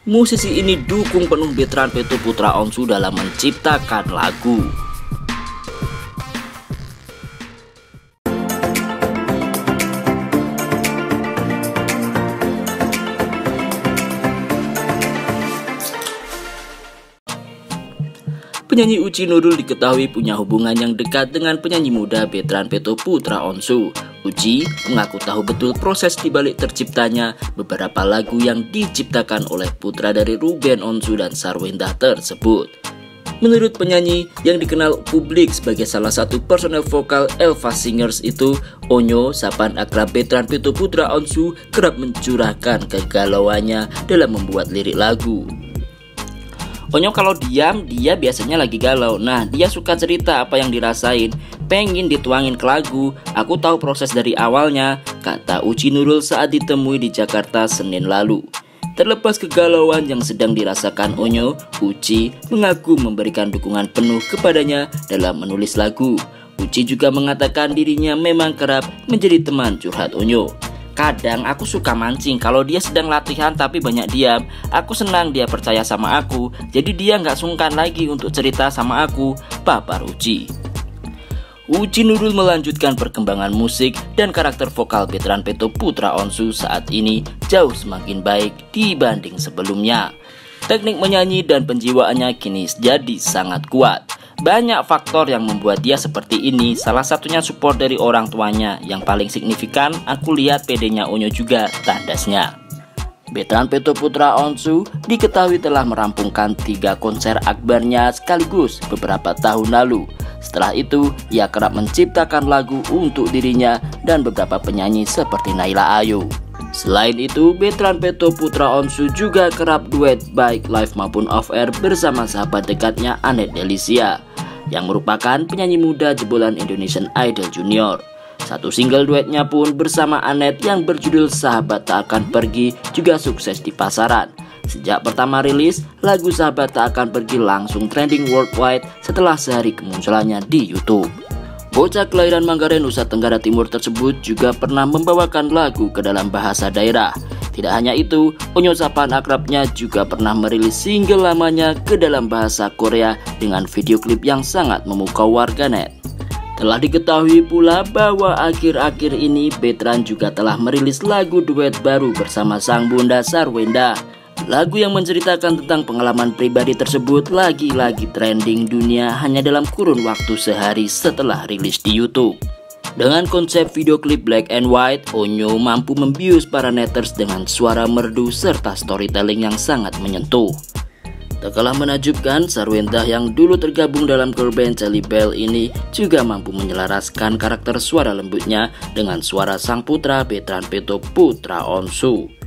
musisi ini dukung penuh Betran Peto Putra Onsu dalam menciptakan lagu. Penyanyi Uci Nurul diketahui punya hubungan yang dekat dengan penyanyi muda Betran Peto Putra Onsu. Uci mengaku tahu betul proses dibalik terciptanya beberapa lagu yang diciptakan oleh putra dari Ruben Onsu dan Sarwenda tersebut. Menurut penyanyi yang dikenal publik sebagai salah satu personel vokal Elva Singers itu, Onyo, sapaan akrab Betran Peto Putra Onsu, kerap mencurahkan kegalauannya dalam membuat lirik lagu. Onyo kalau diam, dia biasanya lagi galau. Nah, dia suka cerita apa yang dirasain, pengen dituangin ke lagu. Aku tahu proses dari awalnya, kata Uci Nurul saat ditemui di Jakarta Senin lalu. Terlepas kegalauan yang sedang dirasakan Onyo, Uci mengaku memberikan dukungan penuh kepadanya dalam menulis lagu. Uci juga mengatakan dirinya memang kerap menjadi teman curhat Onyo. Kadang aku suka mancing kalau dia sedang latihan tapi banyak diam. Aku senang dia percaya sama aku, jadi dia nggak sungkan lagi untuk cerita sama aku, pabar Uci. Uci Nurul melanjutkan perkembangan musik dan karakter vokal Betran Peto Putra Onsu saat ini jauh semakin baik dibanding sebelumnya. Teknik menyanyi dan penjiwaannya kini jadi sangat kuat. Banyak faktor yang membuat dia seperti ini, salah satunya support dari orang tuanya. Yang paling signifikan, aku lihat PD-nya Onyo juga, tandasnya. Betran Peto Putra Onsu diketahui telah merampungkan 3 konser akbarnya sekaligus beberapa tahun lalu. Setelah itu, ia kerap menciptakan lagu untuk dirinya dan beberapa penyanyi seperti Naila Ayu. Selain itu, Betran Peto Putra Onsu juga kerap duet baik live maupun off-air bersama sahabat dekatnya Anet Delisia, yang merupakan penyanyi muda jebolan Indonesian Idol Junior. Satu single duetnya pun bersama Anet yang berjudul Sahabat Tak Akan Pergi juga sukses di pasaran. Sejak pertama rilis, lagu Sahabat Tak Akan Pergi langsung trending worldwide setelah sehari kemunculannya di YouTube. Bocah kelahiran Manggarai, Nusa Tenggara Timur tersebut juga pernah membawakan lagu ke dalam bahasa daerah. Tidak hanya itu, Onyo sapaan akrabnya juga pernah merilis single lamanya ke dalam bahasa Korea dengan video klip yang sangat memukau warganet. Telah diketahui pula bahwa akhir-akhir ini Betran juga telah merilis lagu duet baru bersama sang bunda Sarwenda. Lagu yang menceritakan tentang pengalaman pribadi tersebut lagi-lagi trending dunia hanya dalam kurun waktu sehari setelah rilis di YouTube. Dengan konsep video klip black and white, Onyo mampu membius para neters dengan suara merdu serta storytelling yang sangat menyentuh. Tak kalah menakjubkan, Sarwenda yang dulu tergabung dalam girl band Jelly Bell ini juga mampu menyelaraskan karakter suara lembutnya dengan suara sang putra Betran Peto Putra Onsu.